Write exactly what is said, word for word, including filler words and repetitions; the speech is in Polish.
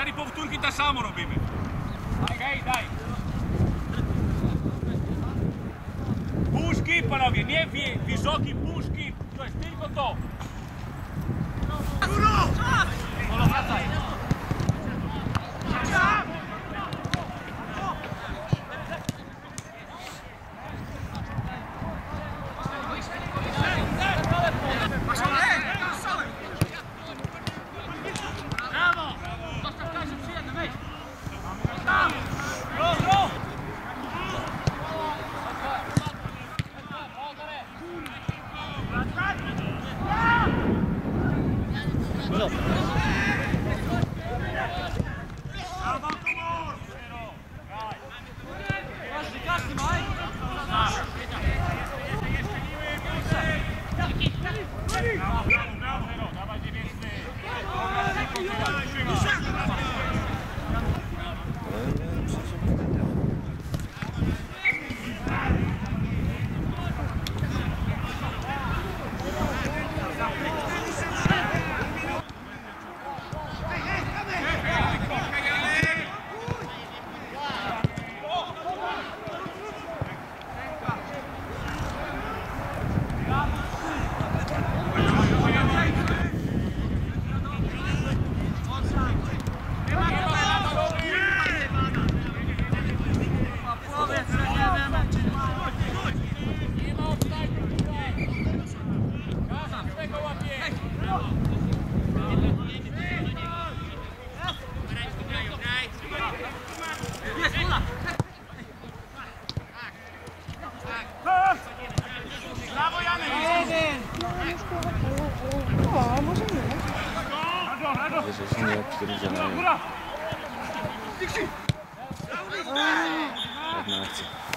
cztery powtórki tak samo robimy. Okej, daj. Puszki, panowie, nie wi wysoki puszki, to jest tylko to. Polo, wracaj. Brawo! Zostaw każdy przyjemny, wejdź! Tam! Bro, bro! Wiesz, że nie odpierdzielają. Jedna akcja.